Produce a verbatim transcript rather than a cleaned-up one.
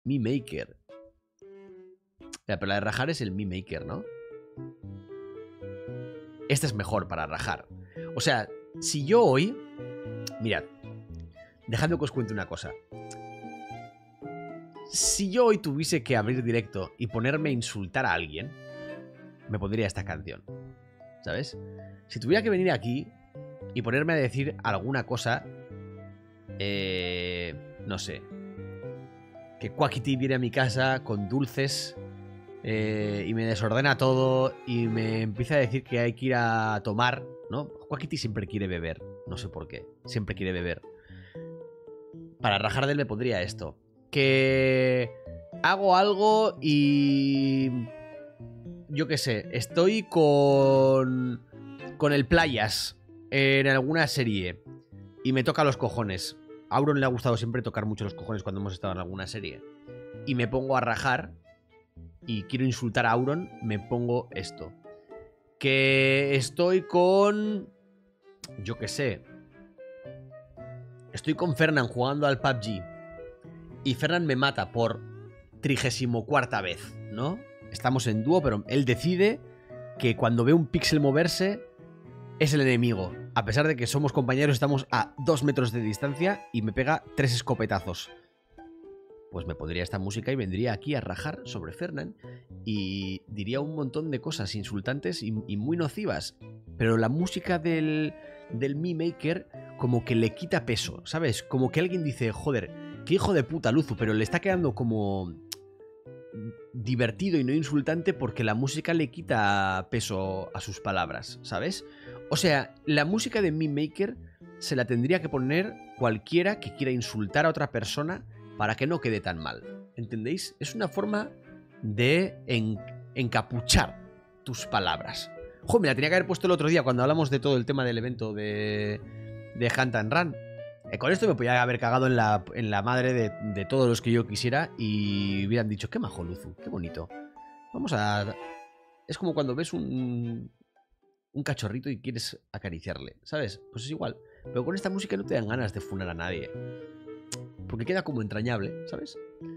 Mi Maker. Ya, pero la de rajar es el Mi Maker, ¿no? Esta es mejor para rajar. O sea, si yo hoy... Mirad, dejadme que os cuente una cosa. Si yo hoy tuviese que abrir directo y ponerme a insultar a alguien, me pondría esta canción, ¿sabes? Si tuviera que venir aquí y ponerme a decir alguna cosa, eh, no sé, que Quackity viene a mi casa con dulces eh, y me desordena todo y me empieza a decir que hay que ir a tomar, ¿no? Quackity siempre quiere beber, no sé por qué, siempre quiere beber. Para rajar de él me pondría esto. Que hago algo y... Yo qué sé, estoy con... Con el Playas en alguna serie y me toca los cojones. A Auron le ha gustado siempre tocar mucho los cojones cuando hemos estado en alguna serie. Y me pongo a rajar y quiero insultar a Auron, me pongo esto. Que estoy con... Yo qué sé. Estoy con Fernan jugando al P U B G y Fernan me mata por trigésimo cuarta vez, ¿no? Estamos en dúo, pero él decide que cuando ve un píxel moverse es el enemigo. A pesar de que somos compañeros, estamos a dos metros de distancia y me pega tres escopetazos. Pues me pondría esta música y vendría aquí a rajar sobre Fernan y diría un montón de cosas insultantes y, y muy nocivas. Pero la música del, del Mi Maker como que le quita peso, ¿sabes? Como que alguien dice, joder, qué hijo de puta Luzu, pero le está quedando como divertido y no insultante porque la música le quita peso a sus palabras, ¿sabes? O sea, la música de Mi Maker se la tendría que poner cualquiera que quiera insultar a otra persona para que no quede tan mal, ¿entendéis? Es una forma de en, encapuchar tus palabras. Joder, me la tenía que haber puesto el otro día cuando hablamos de todo el tema del evento de, de Hunt and Run. Eh, con esto me podía haber cagado en la, en la madre de, de todos los que yo quisiera y hubieran dicho, qué majo Luzu, qué bonito. Vamos a... Es como cuando ves un, un cachorrito y quieres acariciarle, ¿sabes? Pues es igual. Pero con esta música no te dan ganas de funar a nadie. Porque queda como entrañable, ¿sabes?